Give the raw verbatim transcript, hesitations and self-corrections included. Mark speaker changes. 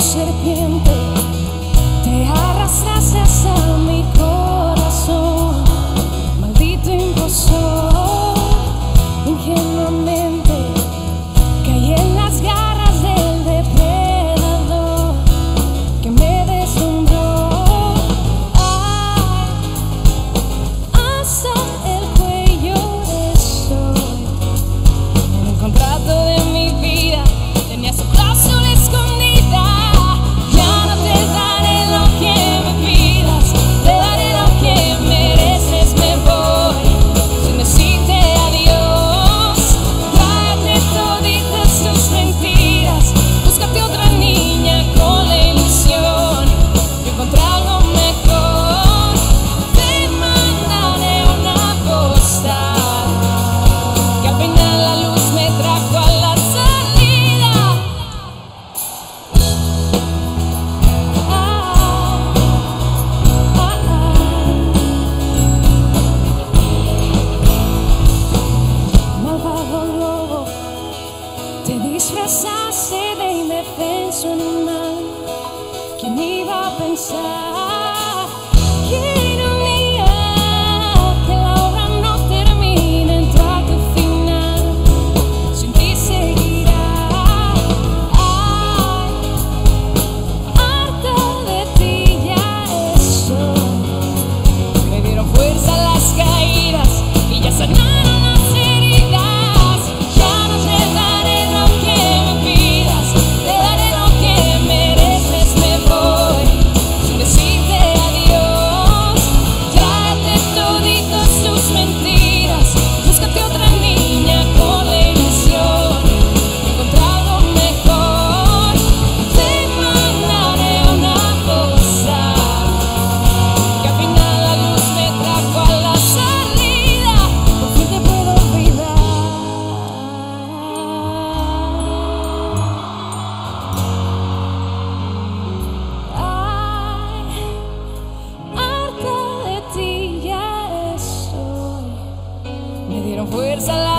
Speaker 1: serpiente, te arrastraste hasta mi corazón. Maldito impostor, ingenuamente caí en las garras del depredador que me deslumbró. Ay, hasta el cuello estoy. En el contrato de mi vida tenía su cláusula escondida. Ya no te daré lo que me pidas, te daré lo que mereces. Me voy sin decirte adiós. Tráete toditas tus mentiras, búscate otra niña con la ilusión de encontrar algo mejor. Te mandaré una postal que al final la luz me trajo a la salida. Ah, ah, ah. Malvado lobo, te disfrazaste de indefenso animal. ¿Quién iba a pensar? ¡Qué ironía! Que la obra no termine en tu acto final. Sin ti seguirá. Ay, harta de ti ya estoy. Me dieron fuerza las caídas y ya sanaron las heridas. Ya no te daré lo que me pidas, te daré lo que mereces. Me voy sin decirte adiós. Tráete toditas tus mentiras, búscate otra niña con la ilusión de encontrar algo mejor. Te mandaré una postal que al final la luz me trajo a la salida. Por fin te puedo olvidar. Ay, harta de ti ya estoy. Me dieron fuerza la